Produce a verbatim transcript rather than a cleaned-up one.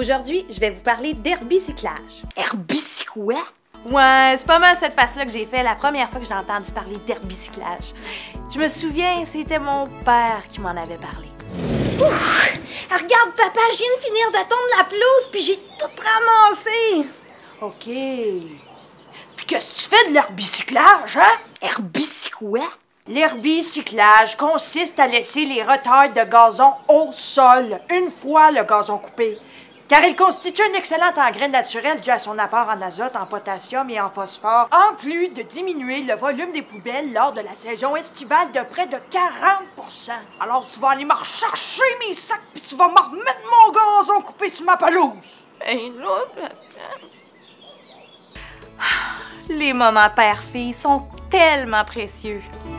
Aujourd'hui, je vais vous parler d'herbicyclage. Herbicy quoi? Ouais, c'est pas mal cette face-là que j'ai fait la première fois que j'ai entendu parler d'herbicyclage. Je me souviens, c'était mon père qui m'en avait parlé. Ouf! Regarde, papa, je viens de finir de tondre la pelouse, puis j'ai tout ramassé! OK. Puis qu'est-ce que tu fais de l'herbicyclage, hein? Herbicy quoi? L'herbicyclage consiste à laisser les retailles de gazon au sol, une fois le gazon coupé, car il constitue un excellent engrais naturel dû à son apport en azote, en potassium et en phosphore, en plus de diminuer le volume des poubelles lors de la saison estivale de près de quarante pour cent. Alors tu vas aller me rechercher mes sacs, puis tu vas me remettre mon gazon coupé sur ma pelouse. Et là, papa... Les moments père-fille sont tellement précieux.